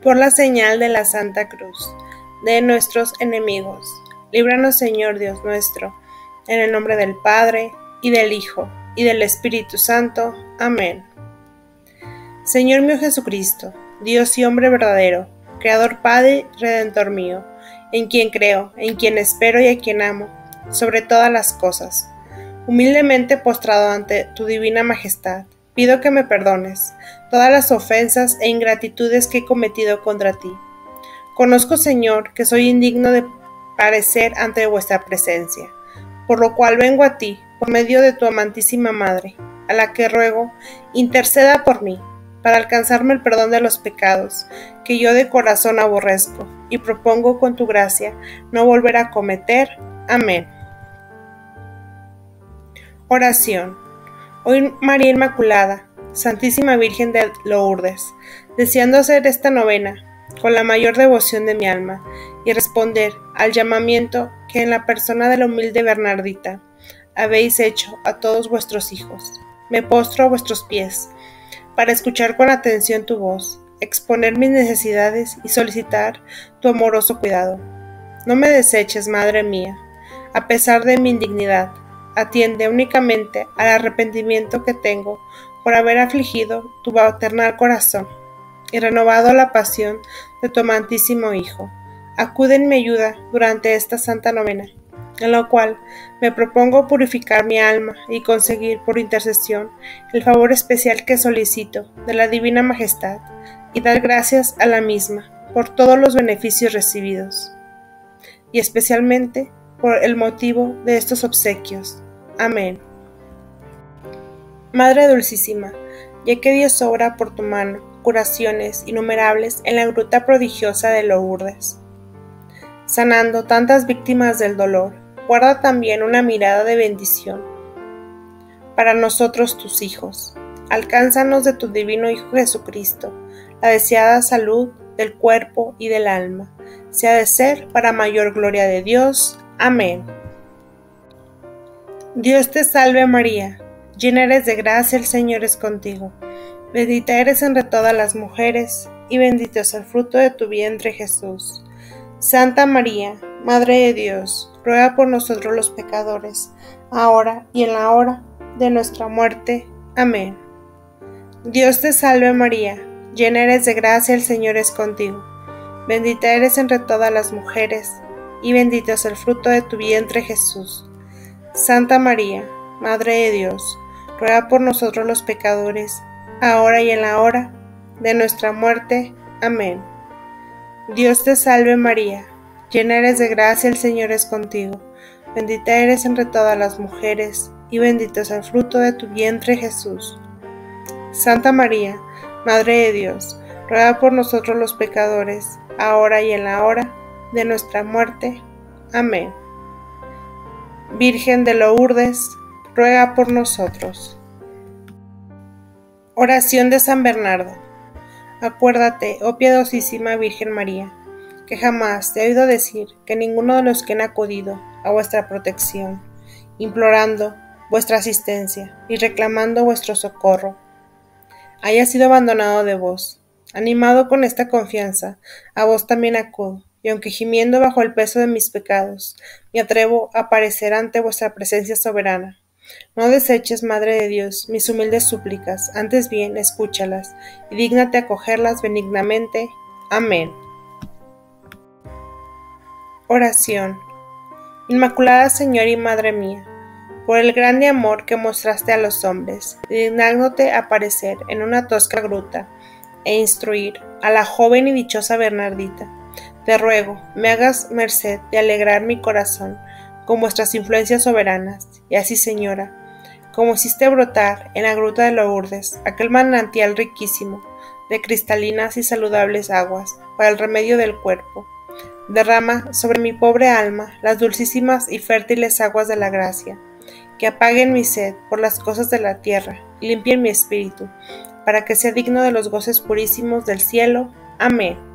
Por la señal de la Santa Cruz, de nuestros enemigos, líbranos, Señor Dios nuestro, en el nombre del Padre, y del Hijo, y del Espíritu Santo. Amén. Señor mío Jesucristo, Dios y hombre verdadero, Creador, Padre, Redentor mío, en quien creo, en quien espero y a quien amo, sobre todas las cosas. Humildemente postrado ante tu divina majestad, pido que me perdones todas las ofensas e ingratitudes que he cometido contra ti. Conozco, Señor, que soy indigno de parecer ante vuestra presencia, por lo cual vengo a ti, por medio de tu amantísima Madre, a la que ruego interceda por mí, para alcanzarme el perdón de los pecados, que yo de corazón aborrezco, y propongo con tu gracia no volver a cometer. Amén. Oración. Hoy, María Inmaculada, Santísima Virgen de Lourdes, deseando hacer esta novena con la mayor devoción de mi alma y responder al llamamiento que en la persona de la humilde Bernardita habéis hecho a todos vuestros hijos, me postro a vuestros pies para escuchar con atención tu voz, exponer mis necesidades y solicitar tu amoroso cuidado. No me deseches, Madre mía, a pesar de mi indignidad. Atiende únicamente al arrepentimiento que tengo por haber afligido tu maternal corazón y renovado la pasión de tu amantísimo Hijo. Acude en mi ayuda durante esta santa novena, en la cual me propongo purificar mi alma y conseguir por intercesión el favor especial que solicito de la Divina Majestad y dar gracias a la misma por todos los beneficios recibidos, y especialmente por el motivo de estos obsequios. Amén. Madre Dulcísima, ya que Dios obra por tu mano curaciones innumerables en la gruta prodigiosa de Lourdes, sanando tantas víctimas del dolor, guarda también una mirada de bendición para nosotros tus hijos. Alcánzanos de tu divino Hijo Jesucristo la deseada salud del cuerpo y del alma, si ha de ser para mayor gloria de Dios. Amén. Dios te salve María, llena eres de gracia, el Señor es contigo. Bendita eres entre todas las mujeres, y bendito es el fruto de tu vientre Jesús. Santa María, Madre de Dios, ruega por nosotros los pecadores, ahora y en la hora de nuestra muerte. Amén. Dios te salve María, llena eres de gracia, el Señor es contigo. Bendita eres entre todas las mujeres, y bendito es el fruto de tu vientre Jesús. Santa María, Madre de Dios, ruega por nosotros los pecadores, ahora y en la hora de nuestra muerte. Amén. Dios te salve María, llena eres de gracia, el Señor es contigo. Bendita eres entre todas las mujeres, y bendito es el fruto de tu vientre Jesús. Santa María, Madre de Dios, ruega por nosotros los pecadores, ahora y en la hora de nuestra muerte. Amén. Virgen de Lourdes, ruega por nosotros. Oración de San Bernardo. Acuérdate, oh piadosísima Virgen María, que jamás te he oído decir que ninguno de los que han acudido a vuestra protección, implorando vuestra asistencia y reclamando vuestro socorro, haya sido abandonado de vos. Animado con esta confianza, a vos también acudo, y aunque gimiendo bajo el peso de mis pecados, me atrevo a aparecer ante vuestra presencia soberana. No deseches, Madre de Dios, mis humildes súplicas, antes bien escúchalas, y dígnate acogerlas benignamente. Amén. Oración. Inmaculada Señora y Madre mía, por el grande amor que mostraste a los hombres, dignándote aparecer en una tosca gruta e instruir a la joven y dichosa Bernardita, te ruego me hagas merced de alegrar mi corazón con vuestras influencias soberanas, y así, Señora, como hiciste brotar en la gruta de Lourdes aquel manantial riquísimo de cristalinas y saludables aguas para el remedio del cuerpo, derrama sobre mi pobre alma las dulcísimas y fértiles aguas de la gracia, que apaguen mi sed por las cosas de la tierra y limpien mi espíritu, para que sea digno de los goces purísimos del cielo. Amén.